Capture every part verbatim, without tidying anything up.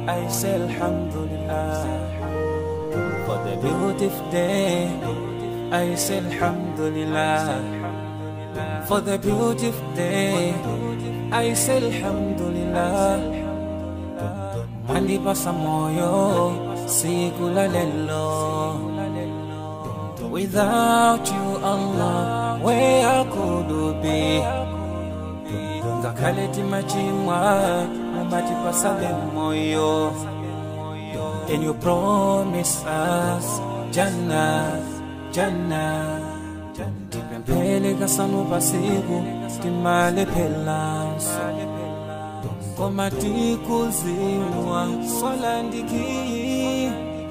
I say Alhamdulillah. For the beautiful day, I say Alhamdulillah. For the beautiful day, I say Alhamdulillah. Mandi pasa moyo, sikula lelo. Without you, Allah, where could be? Ngakaleti machimwa, mabati pasa moyo. And you promise us Jannah, Jannah. Pele kasanu pasibu, timale pelanso. Komati kuzimwa, solandiki.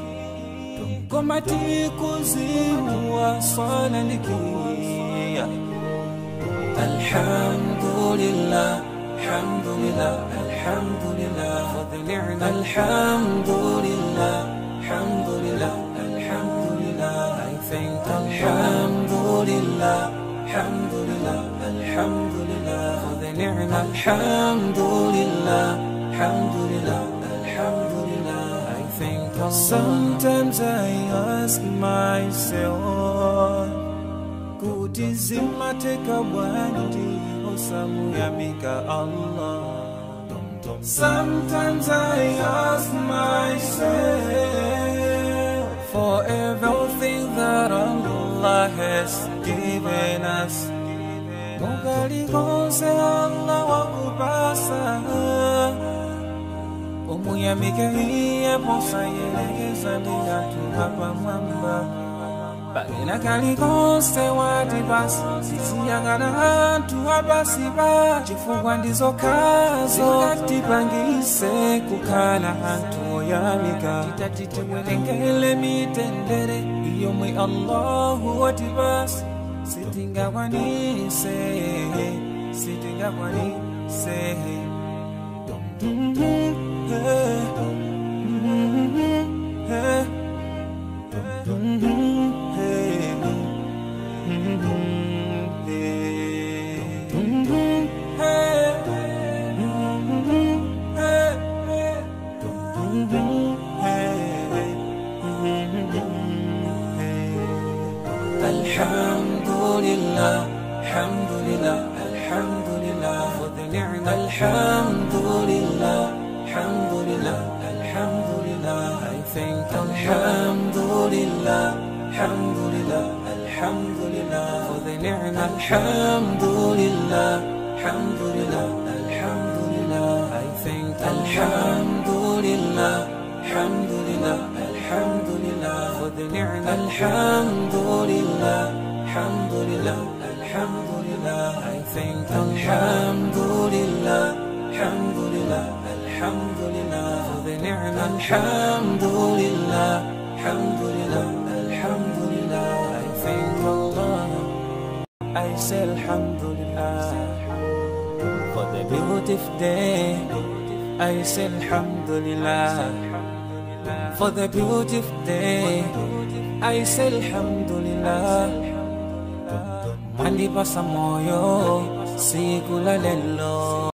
Komati kuzimwa, solandiki. Alhamdulillah, alhamdulillah, alhamdulillah for the ni'mah. Alhamdulillah, alhamdulillah, alhamdulillah. I thank Alhamdulillah, alhamdulillah, alhamdulillah for the ni'mah. Alhamdulillah, alhamdulillah, alhamdulillah. I thank Allah. Sometimes I ask myself, kutizima teka wandi osamu yamika Allah. Sometimes I ask myself for everything that Allah has given us. Mugali konse Allah wa ubasa. Omuyamike hiye posa yelegeza liya tuhapa mwamba. Bagina kali konse wadibas. Sisi yangana hantu habasiba. Chifungwa ndizo kazo katipangise kukana hantu yamika. Titatiti mwelengele mitendere. Iyo mwe Allahu wadibas. Sitinga wanise, sitinga wanise. Alhamdulillah, alhamdulillah, alhamdulillah for the ni'mah. Alhamdulillah, alhamdulillah, alhamdulillah. I thank Alhamdulillah, alhamdulillah, alhamdulillah for the ni'mah. Alhamdulillah, alhamdulillah, alhamdulillah. I thank Alhamdulillah, alhamdulillah, alhamdulillah for the ni'mah. Alhamdulillah, alhamdulillah, alhamdulillah. I thank Alhamdulillah, alhamdulillah, alhamdulillah for the ni'mah. Alhamdulillah, alhamdulillah, alhamdulillah. I thank Allah. I say Alhamdulillah for the beautiful day. I say Alhamdulillah for the beautiful day. I say Alhamdulillah. Mandi pasa moyo, sikula lelo.